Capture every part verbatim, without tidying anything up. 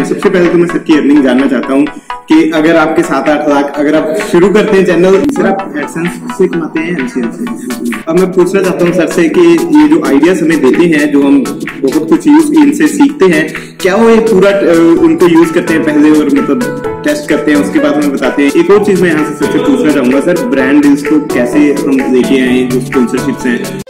सबसे पहले तो मैं सबकी अर्निंग जानना चाहता हूँ कि अगर आपके सात आठ लाख अगर आप शुरू करते हैं चैनल, सर आप एडसेंस से कमाते हैं एमसीएन से। अब मैं पूछना चाहता हूँ सर से कि ये जो आइडियाज हमें देते हैं, जो हम बहुत कुछ यूज इनसे सीखते हैं, क्या वो ये पूरा उनको यूज करते हैं पहले और मतलब टेस्ट करते हैं, उसके बाद हमें बताते हैं? एक और चीज मैं यहाँ से सबसे पूछना चाहूंगा सर, ब्रांड डील्स को कैसे हम लेके आए, जो स्पॉन्सरशिप्स हैं।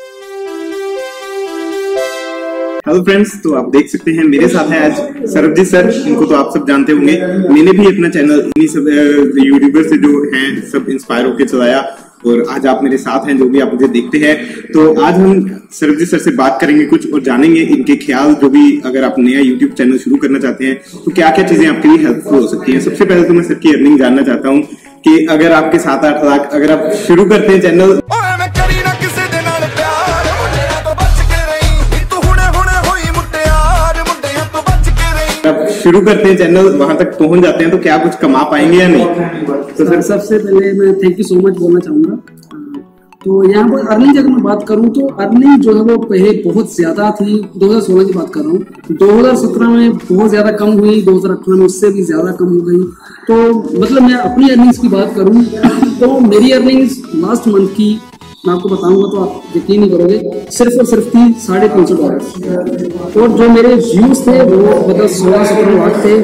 हेलो फ्रेंड्स, तो आप देख सकते हैं मेरे साथ है आज सरबजीत सर। इनको तो आप सब जानते होंगे, मैंने भी अपना चैनल इन्हीं सब यूट्यूबर से जो हैं सब इंस्पायर होकर चलाया और आज आप मेरे साथ हैं जो भी आप मुझे देखते हैं। तो आज हम सरबजीत सर से बात करेंगे कुछ और जानेंगे इनके ख्याल, जो भी अगर आप नया यूट्यूब चैनल शुरू करना चाहते हैं तो क्या क्या चीजें आपके लिए हेल्पफुल हो सकती हैं। सबसे पहले तो मैं सर की अर्निंग जानना चाहता हूँ कि अगर आपके सात आठ लाख अगर आप शुरू करते हैं चैनल, शुरू करते हैं चैनल, वहां तक पहुंच जाते हैं तो क्या कुछ कमा पाएंगे या नहीं? तो सर सबसे पहले मैं थैंक यू सो मच बोलना चाहूंगा। तो यहाँ पर अर्निंग की अगर मैं बात करूँ तो अर्निंग जो है वो पहले बहुत ज्यादा थी। दो हज़ार सोलह की बात कर रहा हूँ, दो हज़ार सत्रह में बहुत ज्यादा कम हुई, दो हज़ार अठारह में उससे भी ज्यादा कम हो गई। तो मतलब मैं अपनी अर्निंग्स की बात करूँ तो मेरी अर्निंग्स लास्ट मंथ की मैं आपको बताऊंगा तो आप यकीन नहीं करोगे, सिर्फ और सिर्फ थी साढ़े तीन सौ डॉलर। और जो मेरे व्यूज थे वो मतलब सोलह सत्रह लाख थे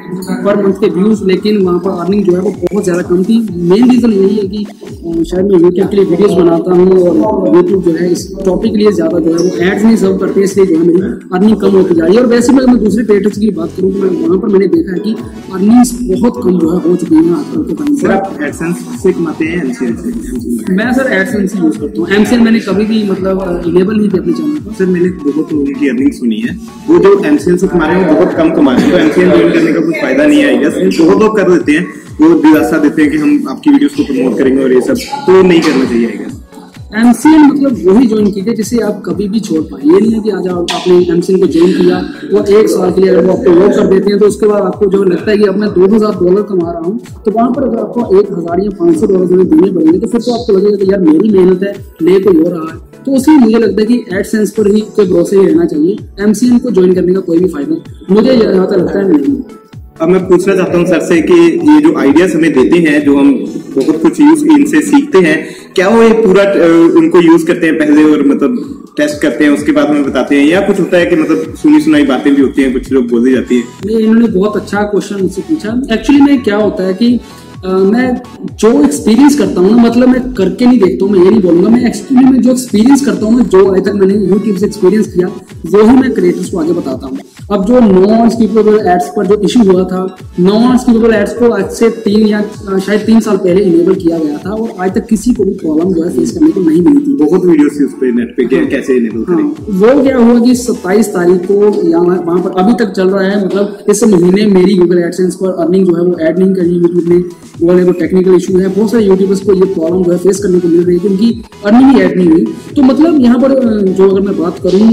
पर मंथ के व्यूज, लेकिन वहाँ पर अर्निंग जो है वो बहुत ज्यादा कम थी। मेन रीजन यही है कि शायद मैं यूट्यूब के लिए वीडियोस बनाता हूँ और यूट्यूब जो है इस टॉपिक के लिए ज्यादा जो है वो एड्स नहीं सर्व करते, इसलिए जो है मेरी अर्निंग कम होती जा रही है। और वैसे मैं दूसरे क्रिएटर्स की बात करूँ तो मैं वहाँ पर मैंने देखा है कि अर्निंग्स बहुत कम जो है हो चुकी है आजकल के टाइम पर। आप एडसेंस से कमाते हैं एमसीएन से? मैं सर एडसेंस यूज करता हूँ, एमसीएन मैंने कभी भी मतलब इनेबल नहीं किया अपने चैनल पर। सर मैंने बहुत लोगों की अर्निंग सुनी है, वो जो एमसीएन से कमा रहे हैं वो बहुत कम कमा रहे हैं, तो एमसीएन ज्वाइन करने का कुछ फायदा नहीं है। बहुत लोग कर देते हैं, वो दिलासा देते हैं कि हम आपकी वीडियोस को प्रमोट करेंगे और ये सब, तो नहीं करना चाहिए। एमसीएन मतलब वही ज्वाइन कीजिए जिसे आप कभी भी छोड़ पाए। ये नहीं है कि आज आप आपने एमसीएन को ज्वाइन किया, वो एक साल के लिए अगर वो आपको वर्क कर देते हैं तो उसके बाद आपको जो लगता है कि अब मैं दो हजार डॉलर कमा रहा हूँ, तो वहां पर अगर आपको एक हजार या पांच सौ डॉलर देने पड़ेंगे तो फिर तो आपको लगेगा कि यार मेरी मेहनत है, ले कोई हो रहा है। तो उसमें मुझे लगता है कि एडसेंस पर ही के भरोसे ही रहना चाहिए, एमसीएन को ज्वाइन करने का कोई भी फायदा मुझे जहाँ तक लगता है नहीं। अब मैं पूछना चाहता हूँ सर से कि ये जो आइडियाज हमें देते हैं, जो हम बहुत कुछ यूज इनसे सीखते हैं, क्या वो ये पूरा उनको यूज करते हैं पहले और मतलब टेस्ट करते हैं, उसके बाद हमें बताते हैं, या कुछ होता है कि मतलब सुनी सुनाई बातें भी होती हैं, कुछ लोग बोली जाती है? नहीं, इन्होंने बहुत अच्छा क्वेश्चन मुझसे पूछा। एक्चुअली में क्या होता है कि आ, मैं जो एक्सपीरियंस करता हूँ ना, मतलब मैं करके नहीं देखता हूँ, मैं ये नहीं बोलूंगा, मैं एक्चुअली में जो एक्सपीरियंस करता हूँ, जो आज तक मैंने यूट्यूब से एक्सपीरियंस किया वो ही मैं क्रिएटर्स को आगे बताता हूँ। अब जो नॉन स्किपेबल एड्स पर जो इशू हुआ था, नॉन स्किपेबल एड्स को आज से तीन या शायद तीन साल पहले इनेबल किया गया था और आज तक किसी को भी प्रॉब्लम जो है फेस करने को नहीं मिली थी। बहुत वीडियोस उस पे नेट पे क्या कैसे इनेबल करें। वो क्या हुआ कि सत्ताईस तारीख को या वहां पर अभी तक चल रहा है, मतलब इस महीने मेरी गूगल एडसेंस पर अर्निंग जो है वो ऐड नहीं करी यूट्यूब ने, वो वो टेक्निकल इशू है। बहुत सारे यूट्यूबर्स को ये प्रॉब्लम जो है फेस करने को मिल रही है कि उनकी अर्निंग ही ऐड नहीं हुई। तो मतलब यहाँ पर जो अगर मैं बात करूँ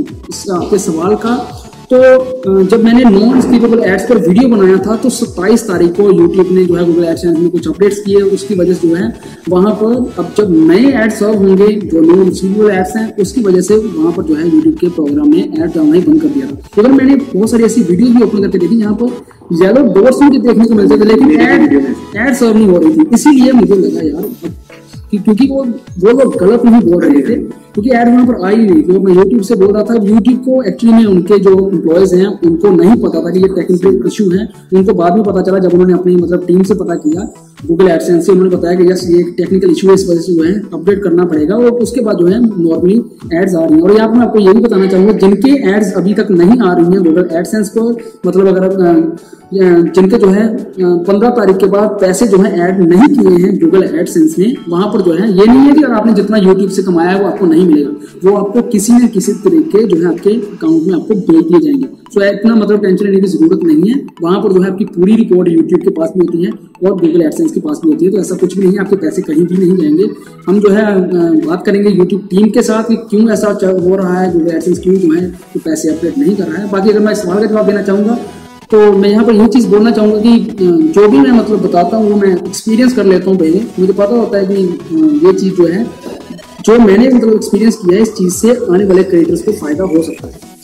आपके सवाल का, तो जब मैंने नॉन स्किपेबल एड्स पर वीडियो बनाया था तो सत्ताईस तारीख को यूट्यूब ने जो है गूगल एडसेंस में कुछ अपडेट्स किए, उसकी वजह से जो है वहां पर अब जब नए एड सर्व होंगे जो नॉन स्किपेबल एड्स हैं, उसकी वजह से वहां पर जो है यूट्यूब के प्रोग्राम में एड डालना ही बंद कर दिया था। अगर मैंने बहुत सारी ऐसी वीडियो भी ओपन करके देखी जहाँ पर येलो डॉट्स मुझे देखने को मिलते थे, लेकिन एड एड सर्व नहीं हो रही थी। इसीलिए मुझे लगा यार कि क्योंकि वो वो लोग गलत नहीं बोल रहे थे, क्योंकि एड वहां पर आई नहीं थी। मैं यूट्यूब से बोल रहा था, यूट्यूब को एक्चुअली में उनके जो एम्प्लॉयज हैं उनको नहीं पता था कि ये टेक्निकल इशू है। उनको बाद में पता चला जब उन्होंने अपनी मतलब टीम से पता किया, गूगल एडसेंस से, उन्होंने बताया कि यस ये टेक्निकल इशू है, इस वजह से जो है अपडेट करना पड़ेगा। और उसके बाद जो है नॉर्मली एड्स आ रही हैं। और यहाँ पर मैं आपको ये भी बताना चाहूंगा, जिनके एड्स अभी तक नहीं आ रही हैं गूगल एडसेंस पर, मतलब अगर जिनके जो है पंद्रह तारीख के बाद पैसे जो है ऐड नहीं किए हैं गूगल एडसेंस में, वहां पर जो है ये नहीं है कि आपने जितना यूट्यूब से कमाया है वो आपको नहीं मिलेगा, वो आपको किसी न किसी तरीके जो है आपके अकाउंट में आपको भेज दिए जाएंगे। तो इतना मतलब टेंशन लेने की जरूरत नहीं है। वहां पर जो है आपकी पूरी रिपोर्ट यूट्यूब के पास भी होती है और गूगल एडसेंस के पास भी होती है। तो ऐसा कुछ भी नहीं है, आपके पैसे कहीं भी नहीं जाएंगे। हम जो है बात करेंगे यूट्यूब टीम के साथ कि क्यों ऐसा हो रहा है, गूगल एडसेंस क्यों जो है तो पैसे अपडेट नहीं कर रहा है। बाकी अगर मैं सवाल का जवाब देना चाहूंगा तो मैं यहाँ पर ये चीज़ बोलना चाहूँगा कि जो भी मैं मतलब बताता हूँ वो मैं एक्सपीरियंस कर लेता हूँ पहले। मुझे पता होता है कि ये चीज़ जो है जो मैंने मतलब एक्सपीरियंस किया है, इस चीज़ से आने वाले क्रिएटर्स को फायदा हो सकता है।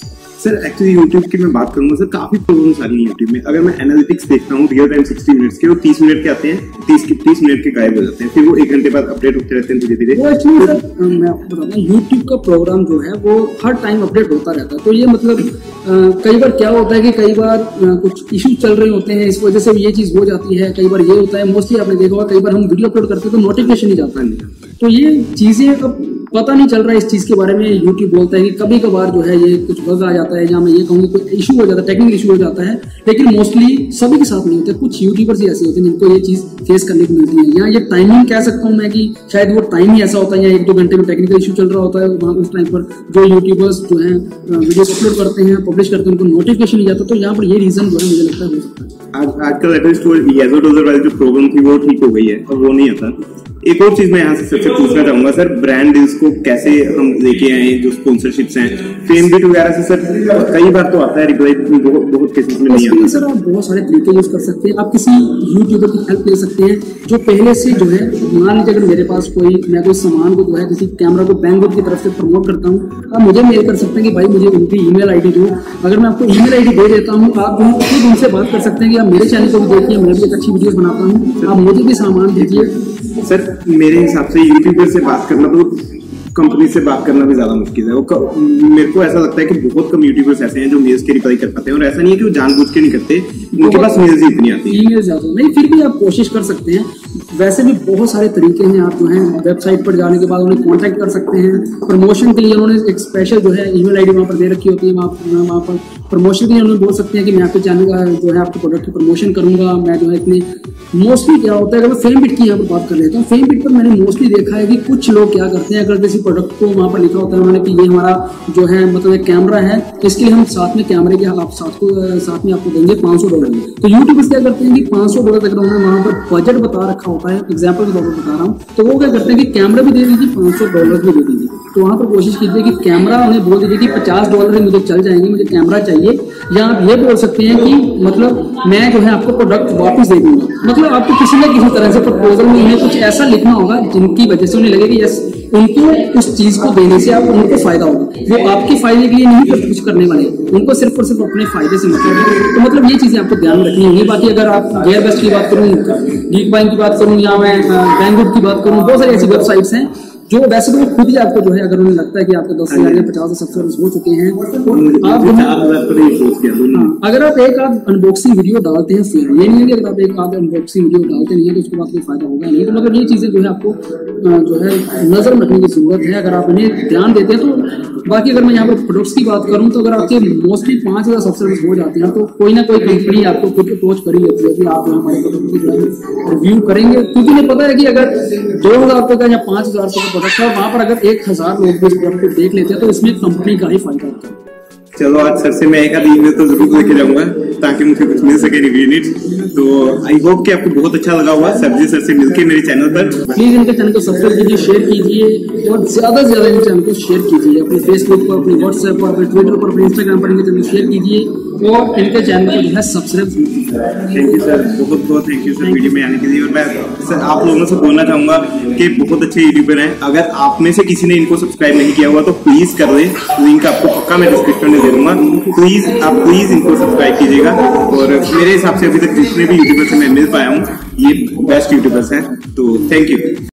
सर एक्चुअली यूट्यूब की मैं बात करूंगा सर, काफी प्रॉब्लम्स आ रही है यूट्यूब में। अगर मैं एनालिटिक्स देखता हूँ रियल टाइम सिक्सटी मिनट्स के, वो तीस मिनट के आते हैं, तीस के तीस मिनट के गायब हो जाते हैं, फिर वो एक घंटे बाद अपडेट होते रहते हैं धीरे धीरे। वो एक्चुअली सर मैं आपको बताऊँ, यूट्यूब का प्रोग्राम जो है वो हर टाइम अपडेट होता रहता है। तो ये मतलब आ, कई बार क्या होता है कि कई बार आ, कुछ इश्यूज चल रहे होते हैं, इस वजह से ये चीज हो जाती है। कई बार ये होता है, मोस्टली आपने देखा होगा, कई बार हम वीडियो अपलोड करते हैं तो नोटिफिकेशन नहीं जाता है। तो ये चीजें अब पता नहीं चल रहा है इस चीज के बारे में। यूट्यूब बोलता है कि कभी कभार जो है ये कुछ बग आ जाता है, या मैं ये कहूँगी कोई इशू हो जाता है, टेक्निकल इशू हो जाता है, लेकिन मोस्टली सभी के साथ नहीं होता। कुछ यूट्यूबर्स ही ऐसे होते हैं जिनको ये चीज फेस करने को मिलती है। या ये टाइमिंग कह सकता हूँ मैं कि शायद वो टाइम ही ऐसा होता है, या एक दो घंटे में टेक्निकल इशू चल रहा होता है, वहाँ उस टाइम पर जो यूट्यूबर्स जो है वीडियो अपलोड करते हैं, पब्लिश करते हैं, उनको नोटिफिकेशन नहीं जाता। तो यहाँ पर ये रीजन जो है मुझे लगता है हो सकता है। आज आजकल एटलीस्ट वो येजो डोजर वाली जो प्रॉब्लम थी वो ठीक हो गई है, और वो नहीं आता। एक और चीज मैं यहाँ से सबसे पूछना चाहूंगा सर, ब्रांड डील्स को कैसे हम लेके आए, जो स्पॉन्सरशिप्स हैं, फेम बिट वगैरह से सर कई बार तो आता है रिप्लाई, बहुत बहुत केसेस में नहीं आता। सर आप बहुत सारे तरीके यूज कर सकते हैं। आप किसी यूट्यूबर की हेल्प ले सकते हैं जो पहले से जो है, मान लीजिए अगर मेरे पास कोई मैं कोई सामान को जो है किसी कैमरा को बैंगलोर की तरफ से प्रमोट करता हूँ, आप मुझे मेल कर सकते हैं कि भाई मुझे उनकी ईमेल आईडी दो। अगर मैं आपको ईमेल आईडी दे देता हूँ, आप जो है खुद उनसे बात कर सकते हैं कि आप मेरे चैनल को भी देखिए, मैं भी एक अच्छी वीडियो बनाता हूँ, आप मुझे भी सामान दीजिए। सर मेरे हिसाब से यूट्यूबर से बात करना तो कंपनी से बात करना भी ज्यादा मुश्किल है। वो क, मेरे को ऐसा लगता है कि बहुत कम यूट्यूबर्स ऐसे हैं जो मेल्स के रिप्लाई कर पाते हैं, और ऐसा नहीं है कि वो जानबूझ के नहीं करते, उनके पास मेल्स ही इतनी आती है। ईमेल ज्यादा नहीं, फिर भी आप कोशिश कर सकते हैं। वैसे भी बहुत सारे तरीके हैं। आप जो है वेबसाइट पर जाने के बाद उन्हें कांटेक्ट कर सकते हैं। प्रमोशन के लिए उन्होंने एक स्पेशल जो है ईमेल आईडी वहाँ पर दे रखी होती है। वहाँ पर प्रमोशन के लिए उन्होंने बोल सकते हैं कि मैं आपके चैनल का जो है आपके प्रोडक्ट की प्रमोशन करूंगा। मैं जो है इतने मोस्टली क्या होता है, अगर मैं फेम बिट की यहाँ पर बात कर लेता हूँ, फेम बिट पर मैंने मोस्टली देखा है कि कुछ लोग क्या करते हैं, अगर किसी प्रोडक्ट को वहाँ पर लिखा होता है उन्होंने कि ये हमारा जो है मतलब एक कैमरा है, इसके लिए हम साथ में कैमरे के आप साथ को साथ में आपको देंगे पाँच सौ डॉलर। तो यूट्यूबर्स क्या करते हैं कि पाँच सौ डॉलर अगर उन्होंने वहाँ पर बजट बता रखा होता है, एग्जाम्पल के तौर पर बता रहा हूँ, तो वो क्या करते हैं कि कैमरा भी दे दीजिए, पाँच सौ डॉलर भी दे दीजिए। तो वहाँ पर कोशिश कीजिए कि कैमरा उन्हें बोल दीजिए कि पचास डॉलर मुझे चल जाएंगे, मुझे कैमरा चाहिए। या आप ये बोल सकते हैं कि मतलब मैं जो है आपको प्रोडक्ट वापस दे दूंगा। मतलब आपको किसी न किसी तरह से प्रपोजल में उन्हें कुछ ऐसा लिखना होगा जिनकी वजह से उन्हें लगे कि यस उनको उस चीज को देने से आप उनको फायदा होगा। वो आपके फायदे के लिए नहीं कर कुछ करने वाले, उनको सिर्फ और सिर्फ अपने फायदे से मतलब है। तो मतलब ये चीजें आपको ध्यान रखनी होगी। बाकी अगर आप गेयर बेस्ट की बात करूँ, गीक बाइंग की बात करूँ, या मैं बैंगलुरु की बात करूँ, बहुत सारी ऐसी वेबसाइट्स हैं जो वैसे तो खुद ही आपको जो है, अगर उन्हें लगता है कि आपके दस हजार या पचास सब्सक्राइबर्स हो चुके हैं, आप अगर आप एक आध अनबॉक्सिंग वीडियो डालते हैं, फिर ये नहीं है कि अगर आप एक आध अनबॉक्सिंग वीडियो डालते नहीं है तो उसके बाद कोई फायदा होगा नहीं। तो मतलब ये चीजें जो है आपको जो है नजर रखने की जरूरत है, अगर आप इन्हें ध्यान देते हैं तो। बाकी अगर मैं यहाँ पर प्रोडक्ट्स की बात करूँ तो अगर आपके मोस्टली पांच हजार सब्सक्राइबर्स हो जाते हैं तो कोई ना कोई कंपनी आपको खुद अप्रोच कर ही लेती है कि आप हमारे प्रोडक्ट की रिव्यू करेंगे, क्योंकि उन्हें पता है कि अगर दो हजार रुपये का या पांच हजार रुपये का प्रोडक्ट है, वहां पर अगर एक हजार लोग भी इस प्रोडक्ट को देख लेते हैं तो इसमें कंपनी का ही फायदा होता है। चलो आज सर से मैं एक आध ईमेल तो जरूर लेके जाऊंगा ताकि मुझे कुछ मिल सके रिव्यू यूनिट। तो आई होप कि आपको बहुत अच्छा लगा होगा सरजी सर से मिलके मेरे चैनल पर। प्लीज इनके चैनल को सब्सक्राइब कीजिए, शेयर कीजिए और ज्यादा से ज्यादा इनके चैनल को शेयर कीजिए। अपने फेसबुक पर, अपने व्हाट्सएप पर, अपने ट्विटर पर, अपने इंस्टाग्राम पर इनके चैनल शेयर कीजिए और इनके चैनल को जो है सब्सक्राइब कीजिए। थैंक यू सर, बहुत बहुत थैंक यू सर वीडियो में आने के लिए। और मैं सर आप लोगों से बोलना चाहूंगा कि बहुत अच्छे यूट्यूबर हैं। अगर आप में से किसी ने इनको सब्सक्राइब नहीं किया हुआ तो प्लीज कर दें, लिंक आपको पक्का मैं डिस्क्रिप्शन में दे दूंगा। प्लीज आप प्लीज इनको सब्सक्राइब कीजिएगा। और मेरे हिसाब से अभी तक जितने भी यूट्यूबर से मैं मिल पाया हूँ ये बेस्ट यूट्यूबर्स हैं। तो थैंक यू।